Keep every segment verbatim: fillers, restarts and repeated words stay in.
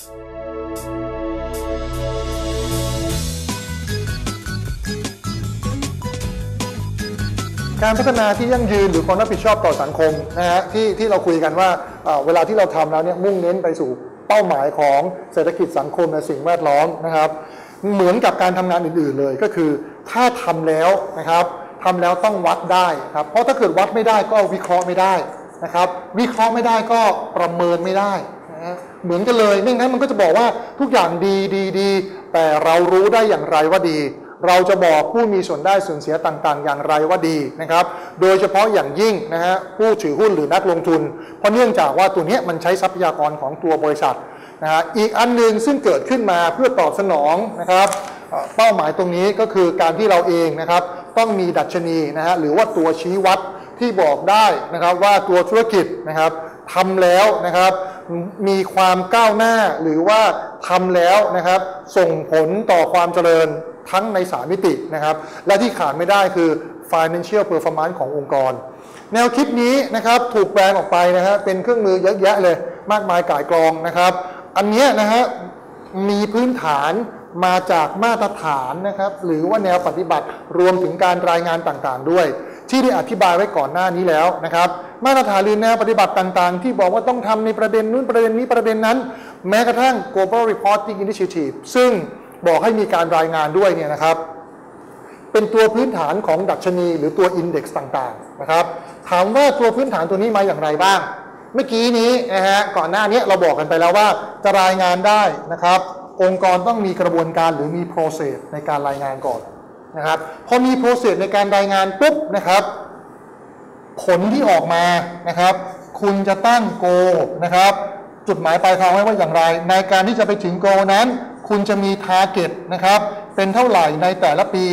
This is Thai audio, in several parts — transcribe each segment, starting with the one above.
การพัฒนาที่ยั่งยืนหรือความรับผิดชอบต่อสังคมนะฮะที่ที่เราคุยกันว่าเวลาที่เราทำแล้วเนี่ยมุ่งเน้นไปสู่เป้าหมายของเศรษฐกิจสังคมและสิ่งแวดล้อมนะครับเหมือนกับการทำงานอื่นๆเลยก็คือถ้าทำแล้วนะครับทำแล้วต้องวัดได้ครับเพราะถ้าเกิดวัดไม่ได้ก็วิเคราะห์ไม่ได้นะครับวิเคราะห์ไม่ได้ก็ประเมินไม่ได้นะเหมือนกันเลยไม่งั้นมันก็จะบอกว่าทุกอย่างดีดีดีแต่เรารู้ได้อย่างไรว่าดีเราจะบอกผู้มีส่วนได้ส่วนเสียต่างๆอย่างไรว่าดีนะครับโดยเฉพาะอย่างยิ่งนะฮะผู้ถือหุ้นหรือนักลงทุนเพราะเนื่องจากว่าตัวนี้มันใช้ทรัพยากรของตัวบริษัทนะฮะอีกอันหนึ่งซึ่งเกิดขึ้นมาเพื่อตอบสนองนะครับเป้าหมายตรงนี้ก็คือการที่เราเองนะครับต้องมีดัชนีนะฮะหรือว่าตัวชี้วัดที่บอกได้นะครับว่าตัวธุรกิจนะครับทำแล้วนะครับมีความก้าวหน้าหรือว่าทำแล้วนะครับส่งผลต่อความเจริญทั้งในสามมิตินะครับและที่ขาดไม่ได้คือ financial performance ขององค์กรแนวคิดนี้นะครับถูกแปลงออกไปนะฮะเป็นเครื่องมือเยอะแยะเลยมากมายก่ายกองนะครับอันนี้นะฮะมีพื้นฐานมาจากมาตรฐานนะครับหรือว่าแนวปฏิบัติรวมถึงการรายงานต่างๆด้วยที่ได้อธิบายไว้ก่อนหน้านี้แล้วนะครับมาตรฐานหรือแนวปฏิบัติต่างๆที่บอกว่าต้องทำในประเด็นนู้นประเด็นนี้ประเด็นนั้นแม้กระทั่ง global reporting initiative ซึ่งบอกให้มีการรายงานด้วยเนี่ยนะครับเป็นตัวพื้นฐานของดัชนีหรือตัว index ต่างๆนะครับถามว่าตัวพื้นฐานตัวนี้มาอย่างไรบ้างเมื่อกี้นี้นะฮะก่อนหน้านี้เราบอกกันไปแล้วว่าจะรายงานได้นะครับองค์กรต้องมีกระบวนการหรือมี process ในการรายงานก่อนนะครับพอมี process ในการรายงานปุ๊บนะครับผลที่ออกมานะครับคุณจะตั้ง goal นะครับจุดหมายปลายทางไว้ว่าอย่างไรในการที่จะไปถึง goal นั้นคุณจะมี target นะครับเป็นเท่าไหร่ในแต่ละปี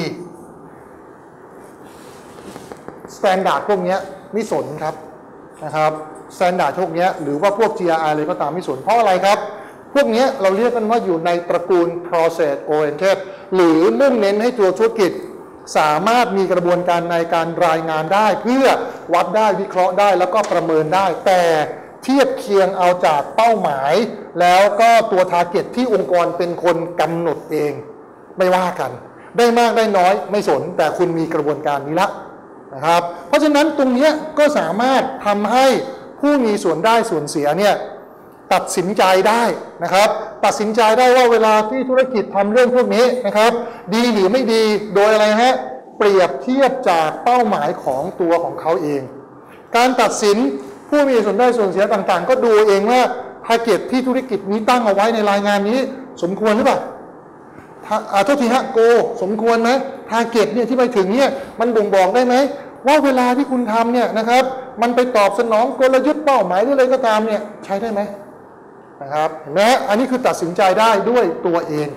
standard พวกนี้ไม่สนครับนะครับ standard พวกนี้หรือว่าพวก จี อาร์ ไอ เลยก็ตามไม่สนเพราะอะไรครับพวกนี้เราเรียกกันว่าอยู่ในตระกูล process oriented หรือมุ่งเน้นให้ตัวธุรกิจสามารถมีกระบวนการในการรายงานได้เพื่อวัดได้วิเคราะห์ได้แล้วก็ประเมินได้แต่เทียบเคียงเอาจากเป้าหมายแล้วก็ตัวทาร์เก็ตที่องค์กรเป็นคนกำหนดเองไม่ว่ากันได้มากได้น้อยไม่สนแต่คุณมีกระบวนการนี้ละนะครับเพราะฉะนั้นตรงนี้ก็สามารถทำให้ผู้มีส่วนได้ส่วนเสียเนี่ยตัดสินใจได้นะครับตัดสินใจได้ว่าเวลาที่ธุรกิจทำเรื่องพวกนี้นะครับดีหรือไม่ดีโดยอะไรฮะเปรียบเทียบจากเป้าหมายของตัวของเขาเองการตัดสินผู้มีส่วนได้ส่วนเสียต่างๆก็ดูเองว่าทาร์เก็ตที่ธุรกิจนี้ตั้งเอาไว้ในรายงานนี้สมควรหรือเปล่าอ่าโทษทีฮะโกสมควรไหมทาร์เก็ตเนี่ยที่ไปถึงเนี่ยมันบ่งบอกได้ไหมว่าเวลาที่คุณทำเนี่ยนะครับมันไปตอบสนองกลยุทธ์เป้าหมายหรืออะไรก็ตามเนี่ยใช้ได้ไหมนะครับเห็นไหมอันนี้คือตัดสินใจได้ด้วยตัวเอง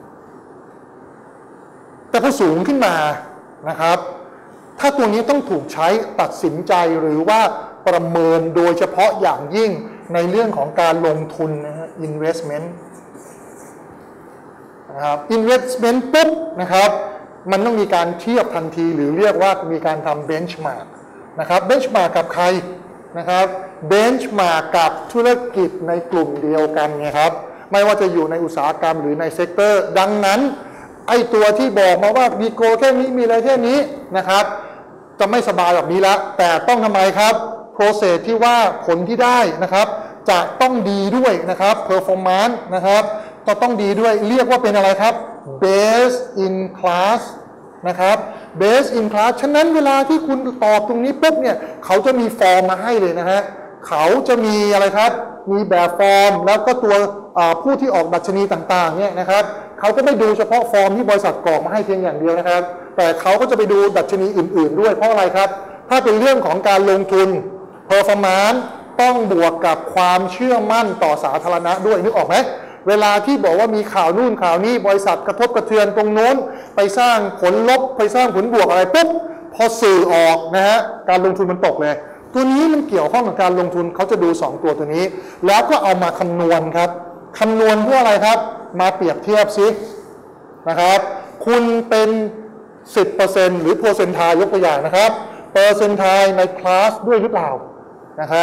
แต่พอสูงขึ้นมานะครับถ้าตัวนี้ต้องถูกใช้ตัดสินใจหรือว่าประเมินโดยเฉพาะอย่างยิ่งในเรื่องของการลงทุนนะฮะ investment นะครับ investment ปุ๊บนะครับมันต้องมีการเทียบทันทีหรือเรียกว่ามีการทำ benchmark นะครับ benchmark กับใครนะครับเบนช์มาร์กกับธุรกิจในกลุ่มเดียวกันไงครับไม่ว่าจะอยู่ในอุตสาหกรรมหรือในเซกเตอร์ดังนั้นไอ้ตัวที่บอกมาว่ามีโกแค่นี้มีอะไรแค่นี้นะครับจะไม่สบายแบบนี้แล้วแต่ต้องทำไมครับโปรเซสที่ว่าผลที่ได้นะครับจะต้องดีด้วยนะครับเพอร์ฟอร์แมนซ์นะครับก็ต้องดีด้วยเรียกว่าเป็นอะไรครับ best in class นะครับ best in class ฉะนั้นเวลาที่คุณตอบตรงนี้ปุ๊บเนี่ยเขาจะมีฟอร์มมาให้เลยนะฮะเขาจะมีอะไรครับมีแบบฟอร์มแล้วก็ตัวผู้ที่ออกดัชนีต่างๆเนี่ยนะครับเขาก็ไม่ดูเฉพาะฟอร์มที่บริษัทกรอกมาให้เพียงอย่างเดียวนะครับแต่เขาก็จะไปดูดัชนีอื่นๆด้วยเพราะอะไรครับถ้าเป็นเรื่องของการลงทุน performance ต้องบวกกับความเชื่อมั่นต่อสาธารณะด้วยนึกออกไหมเวลาที่บอกว่ามีข่าวนู่นข่าวนี้บริษัทกระทบกระเทือนตรงโน้นไปสร้างผลลบไปสร้างผลบวกอะไรปุ๊บพอสื่อออกนะฮะการลงทุนมันตกเลยตัวนี้มันเกี่ยวข้องกับการลงทุนเขาจะดูสองตัวตัวนี้แล้วก็เอามาคำนวณครับคำนวณเพื่ออะไรครับมาเปรียบเทียบซินะครับคุณเป็น สิบเปอร์เซ็นต์ หรือเปอร์เซ็นต์ไทยยกตัวอย่างนะครับเปอร์เซ็นต์ไทยในคลาสด้วยหรือเปล่านะครับ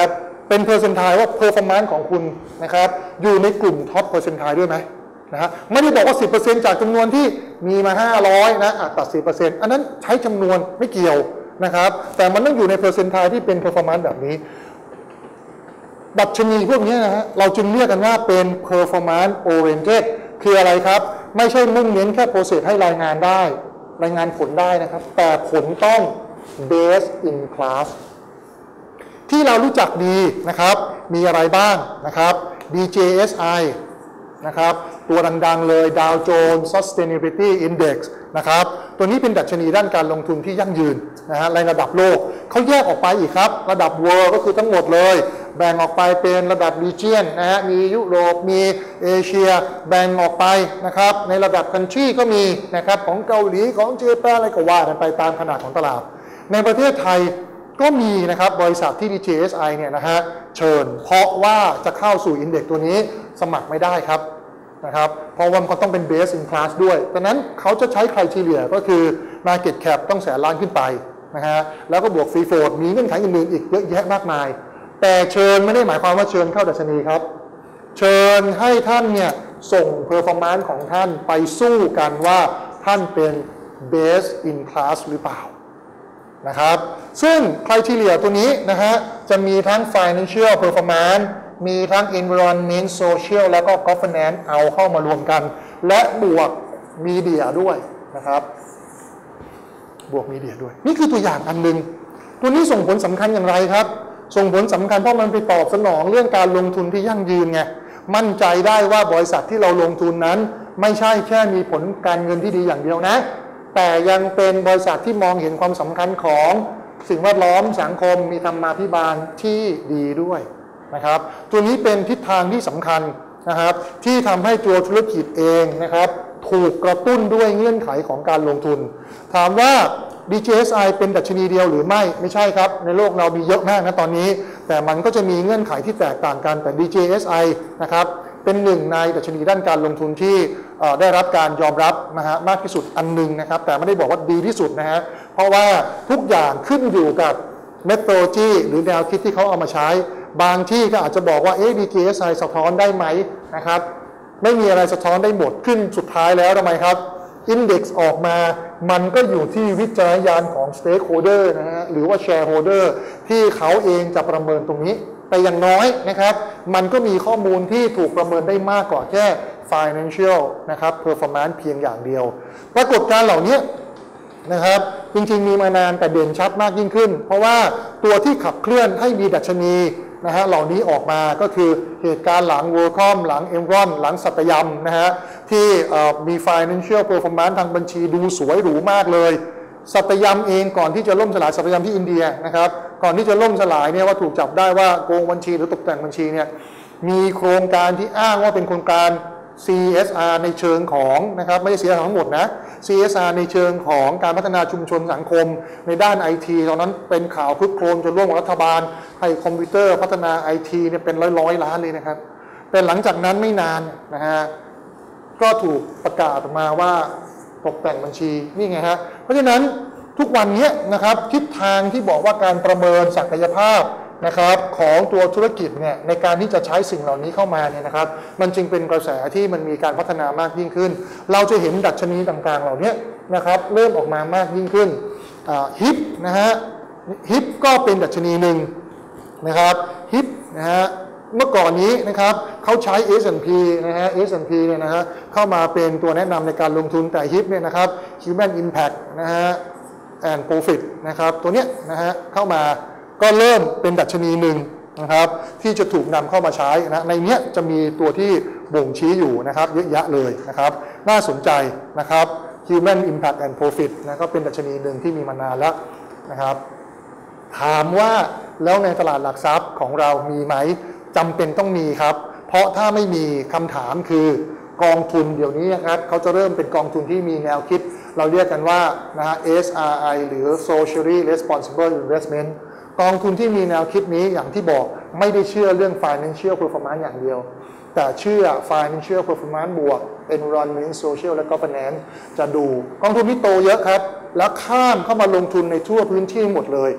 เป็น percentile ว่า performance ของคุณนะครับอยู่ในกลุ่ม top percentile ด้วยไหมนะฮะไม่ได้บอกว่า สิบเปอร์เซ็นต์ จากจำนวนที่มีมาห้าร้อยนะตัด สิบเปอร์เซ็นต์ อันนั้นใช้จำนวนไม่เกี่ยวนะครับแต่มันต้องอยู่ใน percentile ที่เป็น performance แบบนี้ดัชนีพวกนี้นะฮะเราจึงเรียกกันว่าเป็น performance oriented คืออะไรครับไม่ใช่มุ่งเน้นแค่ process ให้รายงานได้รายงานผลได้นะครับแต่ผลต้อง best in class ที่เรารู้จักดีนะครับมีอะไรบ้างนะครับ ดี เจ เอส ไอ นะครับตัวดังๆเลย Dow Jones Sustainability Index นะครับตัวนี้เป็นดัชนีด้านการลงทุนที่ยั่งยืนนะฮะในระดับโลกเขาแยกออกไปอีกครับระดับ World ก็คือทั้งหมดเลยแบ่งออกไปเป็นระดับ Region นะฮะมียุโรปมีเอเชียแบ่งออกไปนะครับในระดับ Country ก็มีนะครับของเกาหลีของเจแปนอะไรก็ว่ากันไปตามขนาดของตลาดในประเทศไทยก็มีนะครับบริษัทที่ ดี เจ เอส ไอ เนี่ยนะฮะเชิญเพราะว่าจะเข้าสู่อินเด็กซ์ตัวนี้สมัครไม่ได้ครับนะครับเพราะว่ามันต้องเป็น best in class ด้วยดังนั้นเขาจะใช้ไครทีเรียก็คือ market cap ต้องแสนล้านขึ้นไปนะฮะแล้วก็บวก free float มีเงื่อนไขอื่นๆอีกเยอะแยะมากมายแต่เชิญไม่ได้หมายความว่าเชิญเข้าดัชนีครับเชิญให้ท่านเนี่ยส่ง performance ของท่านไปสู้กันว่าท่านเป็น best in class หรือเปล่านะครับซึ่ง criteria ตัวนี้นะฮะจะมีทั้ง financial performance มีทั้ง environment social แล้วก็ governance เอาเข้ามารวมกันและบวก media ด้วยนะครับบวก media ด้วยนี่คือตัวอย่างอันหนึ่งตัวนี้ส่งผลสำคัญอย่างไรครับส่งผลสำคัญเพราะมันไปตอบสนองเรื่องการลงทุนที่ยั่งยืนไงมั่นใจได้ว่าบริษัทที่เราลงทุนนั้นไม่ใช่แค่มีผลการเงินที่ดีอย่างเดียวนะแต่ยังเป็นบริษัทที่มองเห็นความสำคัญของสิ่งแวดล้อมสังคมมีธรรมาภิบาลที่ดีด้วยนะครับตัวนี้เป็นทิศทางที่สำคัญนะครับที่ทำให้ตัวธุรกิจเองนะครับถูกกระตุ้นด้วยเงื่อนไขของการลงทุนถามว่า ดี เจ เอส ไอ เป็นดัชนีเดียวหรือไม่ไม่ใช่ครับในโลกเรามีเยอะมากนะตอนนี้แต่มันก็จะมีเงื่อนไขที่แตกต่างกันแต่ ดี เจ เอส ไอ นะครับเป็นหนึ่งในดัชนีด้านการลงทุนที่ได้รับการยอมรับนะฮะมากที่สุดอันหนึ่งนะครับแต่ไม่ได้บอกว่าดีที่สุดนะฮะเพราะว่าทุกอย่างขึ้นอยู่กับ methodology หรือแนวคิดที่เขาเอามาใช้บางที่ก็อาจจะบอกว่าเอ๊ะ ดี เจ เอส ไอ สะท้อนได้ไหมนะครับไม่มีอะไรสะท้อนได้หมดขึ้นสุดท้ายแล้วทำไมครับ Index ออกมามันก็อยู่ที่วิจารณญาณของ Stakeholder นะฮะหรือว่า Shareholder ที่เขาเองจะประเมินตรงนี้แต่อย่างน้อยนะครับมันก็มีข้อมูลที่ถูกประเมินได้มากกว่าแค่ financial นะครับ performance เพียงอย่างเดียวปรากฏการณ์เหล่านี้นะครับจริงๆมีมานานแต่เด่นชัดมากยิ่งขึ้นเพราะว่าตัวที่ขับเคลื่อนให้มีดัชนีนะฮะเหล่านี้ออกมาก็คือเหตุการณ์หลัง WorldCom หลัง Enron หลังสัตยำนะฮะที่มี financial performance ทางบัญชีดูสวยหรูมากเลยสัตยำเองก่อนที่จะล่มสลายสัตยำที่อินเดียนะครับก่อนที่จะล่มสลายเนี่ยว่าถูกจับได้ว่าโกงบัญชีหรือตกแต่งบัญชีเนี่ยมีโครงการที่อ้างว่าเป็นโครงการ ซี เอส อาร์ ในเชิงของนะครับไม่ใช่ ซี เอส อาร์ ทั้งหมดนะ ซี เอส อาร์ ในเชิงของการพัฒนาชุมชนสังคมในด้าน ไอ ที ตอนนั้นเป็นข่าวคลึกโครมจนร่วมกับรัฐบาลให้คอมพิวเตอร์พัฒนา ไอ ที เนี่ยเป็นร้อยๆล้านเลยนะครับแต่หลังจากนั้นไม่นานนะฮะก็ถูกประกาศออกมาว่าตกแต่งบัญชีนี่ไงฮะเพราะฉะนั้นทุกวันนี้นะครับทิศทางที่บอกว่าการประเมินศักยภาพนะครับของตัวธุรกิจเนี่ยในการที่จะใช้สิ่งเหล่านี้เข้ามาเนี่ยนะครับมันจึงเป็นกระแสที่มันมีการพัฒนามากยิ่งขึ้นเราจะเห็นดัชนีต่างๆเหล่านี้นะครับเริ่มออกมามากยิ่งขึ้นฮิปนะฮะฮิปก็เป็นดัชนีหนึ่งนะครับฮิปนะฮะเมื่อก่อนนี้นะครับเขาใช้ เอส แอนด์ พี นะฮะ เอส แอนด์ พี เนี่ยนะฮะเข้ามาเป็นตัวแนะนำในการลงทุนแต่ฮิปเนี่ยนะครับ Human Impact นะฮะ and Profit นะครับตัวเนี้ยนะฮะเข้ามาก็เริ่มเป็นดัชนีหนึ่งนะครับที่จะถูกนำเข้ามาใช้นะในนี้จะมีตัวที่บ่งชี้อยู่นะครับเยอะแยะเลยนะครับน่าสนใจนะครับ Human Impact and Profit นะก็เป็นดัชนีหนึ่งที่มีมานานแล้วนะครับถามว่าแล้วในตลาดหลักทรัพย์ของเรามีไหมจำเป็นต้องมีครับเพราะถ้าไม่มีคำถามคือกองทุนเดี๋ยวนี้นะครับเขาจะเริ่มเป็นกองทุนที่มีแนวคิดเราเรียกกันว่านะฮะ เอส อาร์ ไอ หรือ Socially Responsible Investmentกองทุนที่มีแนวคิดนี้อย่างที่บอกไม่ได้เชื่อเรื่อง financial performance อย่างเดียวแต่เชื่อ financial performance บวก environment social และ governance จะดูกองทุนที่โตเยอะครับแล้วข้ามเข้ามาลงทุนในทั่วพื้นที่หมดเลย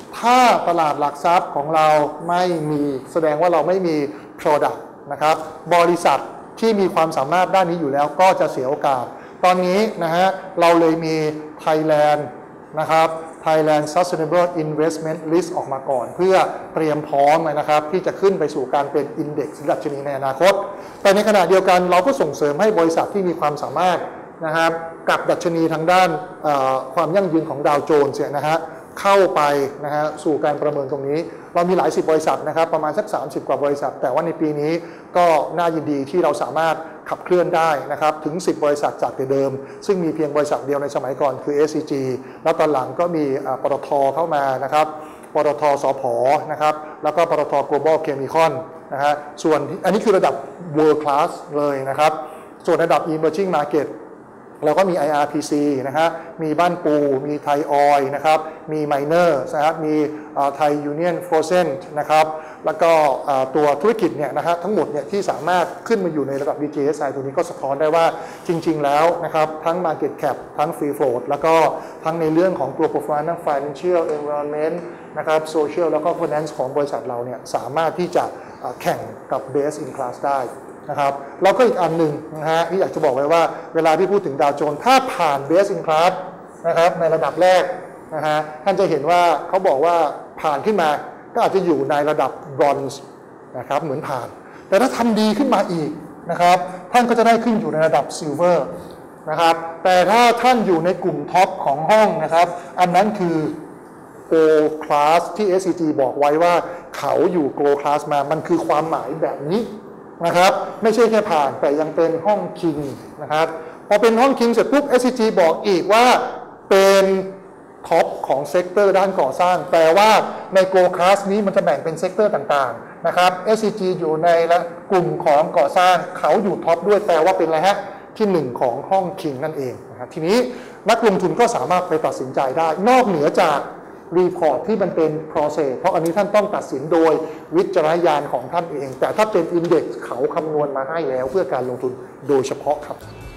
ถ้าตลาดหลักทรัพย์ของเราไม่มีแสดงว่าเราไม่มี Product นะครับบริษัทที่มีความสามารถด้านนี้อยู่แล้วก็จะเสียโอกาสตอนนี้นะฮะเราเลยมี Thailand นะครับ Thailand Sustainable Investment List ออกมาก่อนเพื่อเตรียมพร้อมนะครับที่จะขึ้นไปสู่การเป็น Index ดัชนีในอนาคตแต่ในขณะเดียวกันเราก็ส่งเสริมให้บริษัทที่มีความสามารถนะครับกับดัชนีทางด้านความยั่งยืนของดาวโจนส์นะฮะเข้าไปนะฮะสู่การประเมินตรงนี้เรามีหลายสิบบริษัทนะครับประมาณสักสามสิบกว่าบริษัทแต่ว่าในปีนี้ก็น่ายินดีที่เราสามารถขับเคลื่อนได้นะครับถึงสิบบริษัทจากแต่เดิมซึ่งมีเพียงบริษัทเดียวในสมัยก่อนคือ เอส ซี จี แล้วตอนหลังก็มีปตท.เข้ามานะครับปตท.สผ.นะครับแล้วก็ปตท. Global Chemical นะฮะส่วนอันนี้คือระดับ World Class เลยนะครับส่วนระดับ Emerging Marketเราก็มี ไอ อาร์ พี ซี นะฮะมีบ้านปูมีไทยออยล์นะครับมีไมเนอร์นะครับมีไทยยูเนียนโฟรเซนนะครับแล้วก็ตัวธุรกิจเนี่ยนะฮะทั้งหมดเนี่ยที่สามารถขึ้นมาอยู่ในระดับ ดี เจ เอส ไอ ตัวนี้ก็สะท้อนได้ว่าจริงๆแล้วนะครับทั้ง Market Cap ทั้ง Free Float แล้วก็ทั้งในเรื่องของ Global Performance ทั้ง Financial Environment นะครับ Social แล้วก็ Finance ของบริษัทเราเนี่ยสามารถที่จะแข่งกับ Best in Class ได้นะครับแล้วก็อีกอันหนึ่งนะฮะที่อยากจะบอกไว้ว่าเวลาที่พูดถึงดาวโจนส์ถ้าผ่าน Best in Class นะครับในระดับแรกนะฮะท่านจะเห็นว่าเขาบอกว่าผ่านขึ้นมาก็อาจจะอยู่ในระดับ Bronze นะครับเหมือนผ่านแต่ถ้าทำดีขึ้นมาอีกนะครับท่านก็จะได้ขึ้นอยู่ในระดับ Silver นะครับแต่ถ้าท่านอยู่ในกลุ่มท็อปของห้องนะครับอันนั้นคือ Gold Class ที่ เอส ซี จี บอกไว้ว่าเขาอยู่ Gold Class มามันคือความหมายแบบนี้นะครับไม่ใช่แค่ผ่านแต่ยังเป็นห้องคิงนะครับพอเป็นห้องคิงเสร็จปุ๊บ เอส ซี จี บอกอีกว่าเป็นท็อปของเซกเตอร์ด้านก่อสร้างแปลว่าในโกลด์คลาสนี้มันจะแบ่งเป็นเซกเตอร์ต่างๆนะครับ เอส ซี จี อยู่ในกลุ่มของก่อสร้างเขาอยู่ท็อปด้วยแปลว่าเป็นอะไรฮะที่หนึ่งของห้องคิงนั่นเองนะครับทีนี้นักลงทุนก็สามารถไปตัดสินใจได้นอกเหนือจากรีพอร์ตที่มันเป็น process เพราะอันนี้ท่านต้องตัดสินโดยวิจารณญาณของท่านเองแต่ถ้าเป็น index เขาคำนวณมาให้แล้วเพื่อการลงทุนโดยเฉพาะครับ